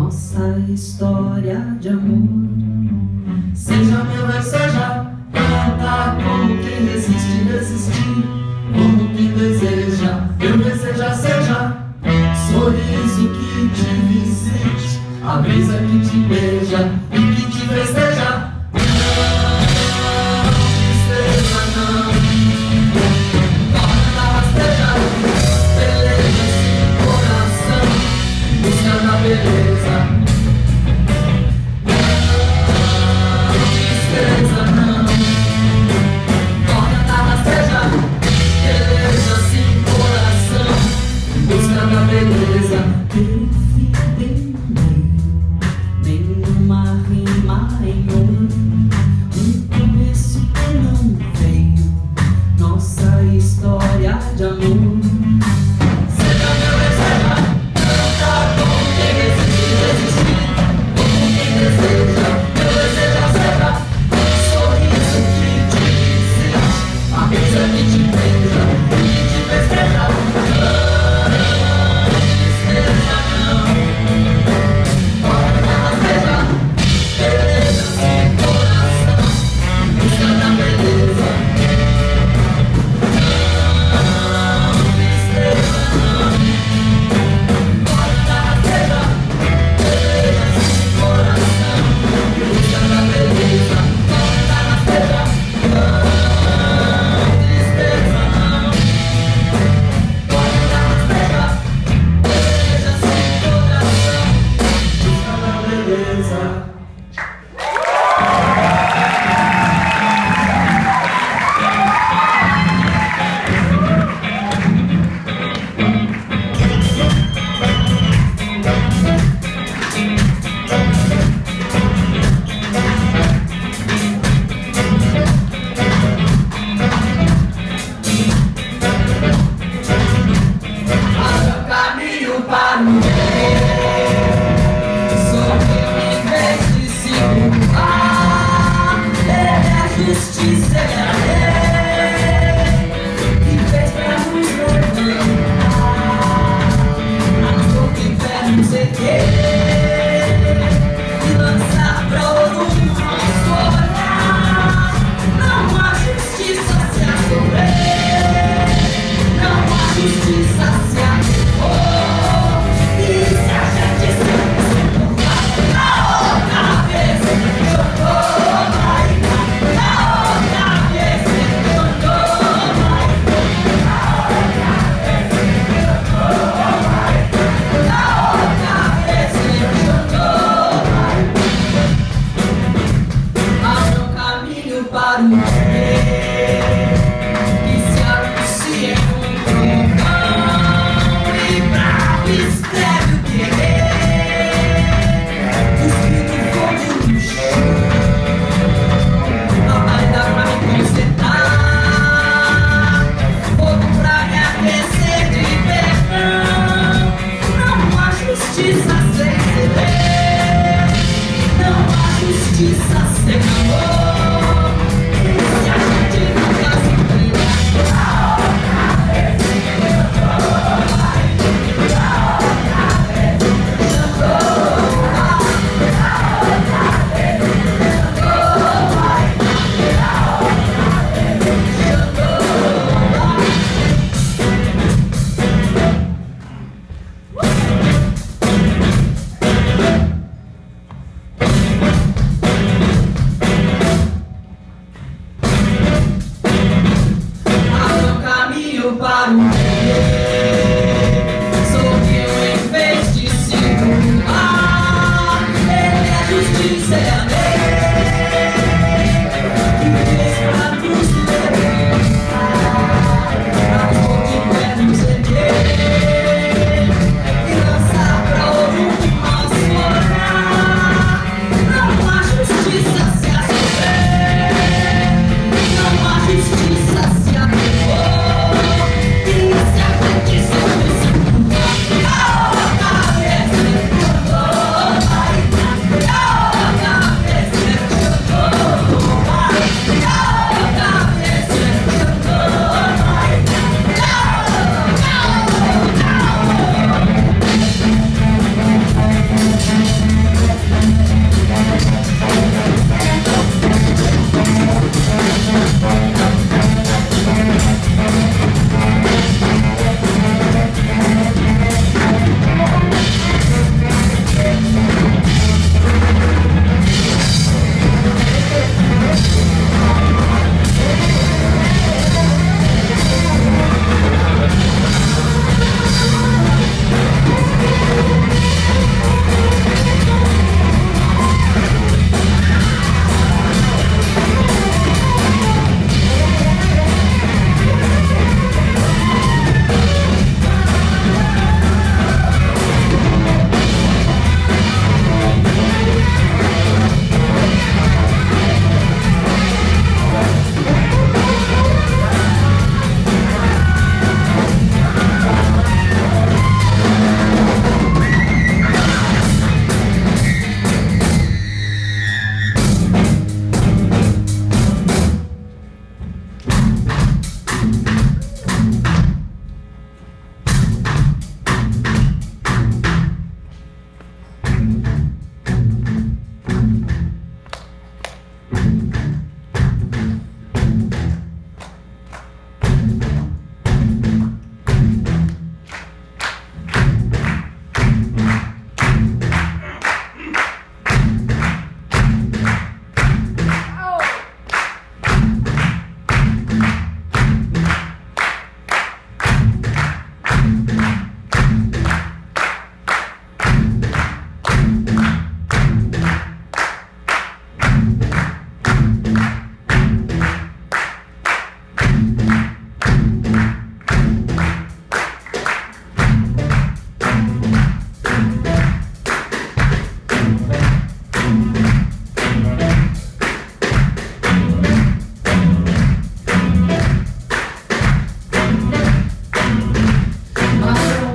nossa história de amor. Seja meu, seja, canta como quem resiste, resistir, como quem deseja, eu deseja, seja, sorriso que te visite, a brisa que te beija e que te festeja. Não, tristeza não, torna rasteja, beleza sem coração, busca da beleza. Tristeza não, torna rasteja, beleza sem coração, busca da beleza. Nenhuma rima em um começo que não veio, nossa história de amor. Seja meu deseja, canta como quem resiste, resistir, como quem deseja, meu deseja seja, sorriso que te visite, a brisa que te beija e que te festeja. Tristeza não, torna rasteja, beleza sem coração.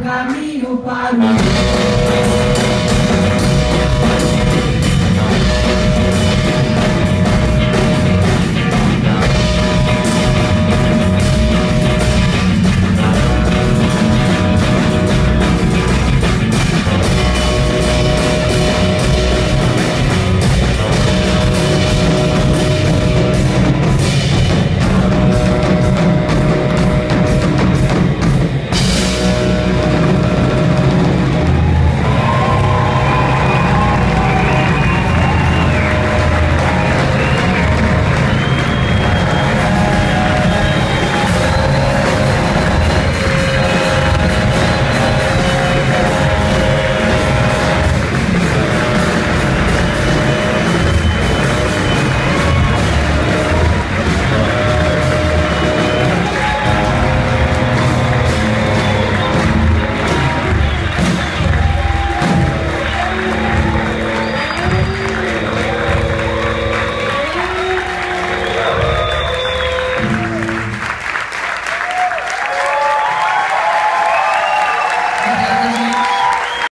caminho para o